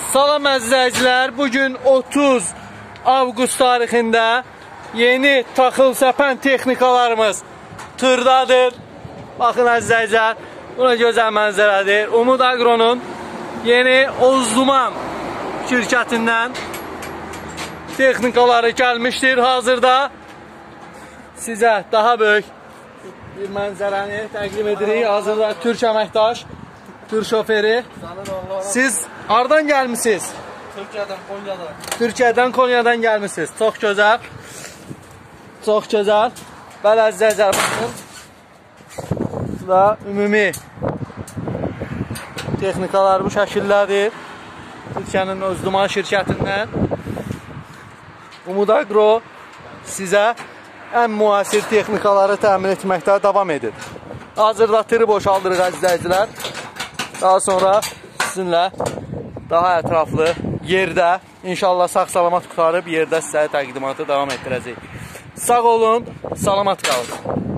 Salam əzizləyicilər, bugün 30 avqust tarixində yeni taxıl səpən texnikalarımız tırdadır. Baxın əzizləyicilər, buna gözəl mənzərədir. Umud Agro'nun yeni Ozduman şirkətindən texnikaları gəlmişdir. Hazırda sizə daha böyük bir mənzərəni təqdim edirik. Hazırda Türk əməkdaş, Türk şoferi. Siz hardan gəlmişsiniz? Türkiyədən, Konyadan. Türkiyədən, Konyadan gəlmişsiniz. Çox gözəl. Çox gözəl. Bəli əzizləyicilər, baxın. Və ümumi texnikalar bu şəkildədir. Türkiyənin Ozduman şirkətindən. Umud Agro sizə ən müasir texnikaları təmin etməkdə davam edir. Hazırda tırı boşaldırıq əzizləyicilər. Daha sonra sizinlə daha ətraflı yerdə, inşallah sağ-salamat qutarıb yerdə sizə təqdimatı davam etdirəcəyik. Sağ olun, salamat qalın.